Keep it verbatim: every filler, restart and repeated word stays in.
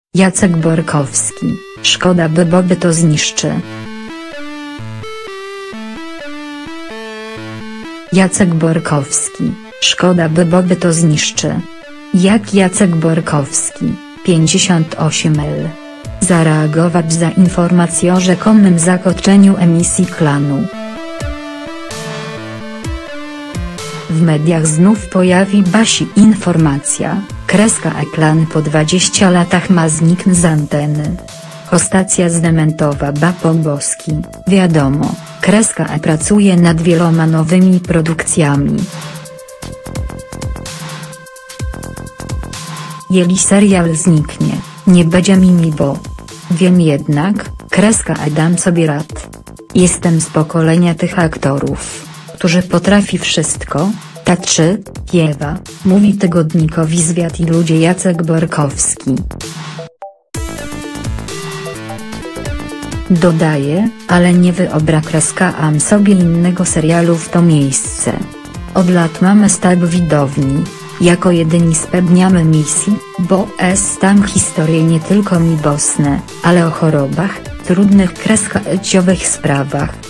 Jacek Borkowski, szkoda by Bobby to zniszczy. Jacek Borkowski, szkoda by Bobby to zniszczy. Jak Jacek Borkowski, pięćdziesiąt osiem lat, zareagować za informację o rzekomym zakończeniu emisji Klanu? W mediach znów pojawi się informacja, kreska e Klan po dwudziestu latach ma zniknąć z anteny. Stacja zdementowa Babo Boski, wiadomo, kreska e pracuje nad wieloma nowymi produkcjami. Jeli serial zniknie, nie będzie mi bo. Wiem jednak, kreska e dam sobie rad. Jestem z pokolenia tych aktorów, którzy potrafi wszystko, taczy, piewa, mówi tygodnikowi Zwiat i ludzie Jacek Borkowski. Dodaje, ale nie wyobrażam sobie innego serialu w to miejsce. Od lat mamy stab widowni, jako jedyni spełniamy misji, bo jest tam historie nie tylko miłosne, ale o chorobach, trudnych kreskaciowych sprawach.